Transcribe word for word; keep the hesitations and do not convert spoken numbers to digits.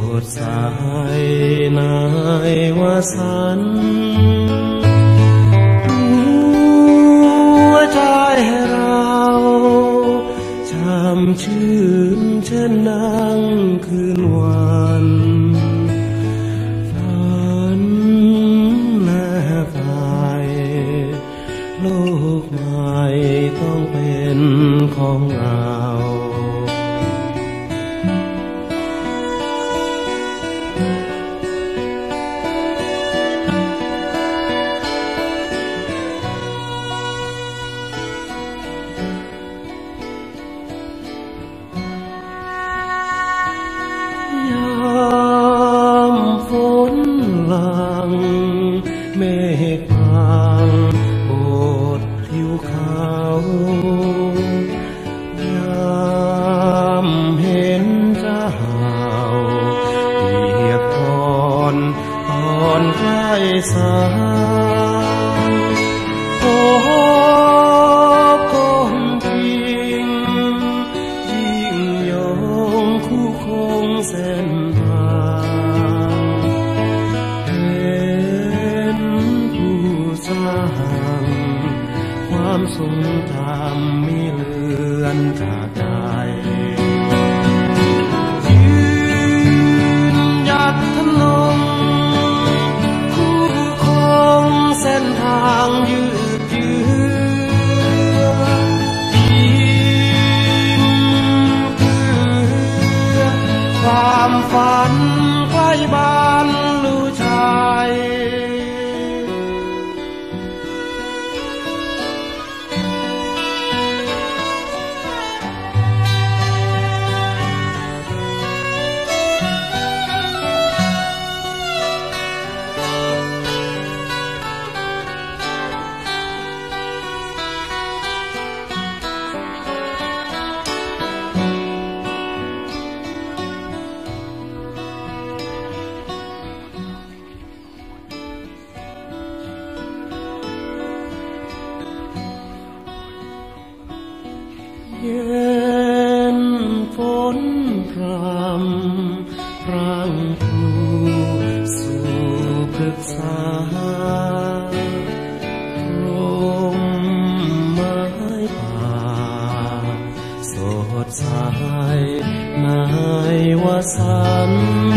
ดใสนายวสันต์หัวใจเราช่ำชื่นเช่นนั่งคืนวันฝันแนบไปโลกใหม่ต้องเป็นของเราฝนหลังเมฆบางโบดทิวเขายามเห็นเจ้าเปียกปอนตอนใกล้สายโอ้ก้มกิ่งยิ่งยงคู่คงเส้นทางความทรงจำไม่เลือนจากใจยืนหยัดถนนคู่คงเส้นทางยืดเยื้อทีมเพื่อความฝันใกล้บ้านลูกชายเย็นฝนพรำพรางพลูสู่พฤกษาลมไม้ป่าสดใสนายวสันต์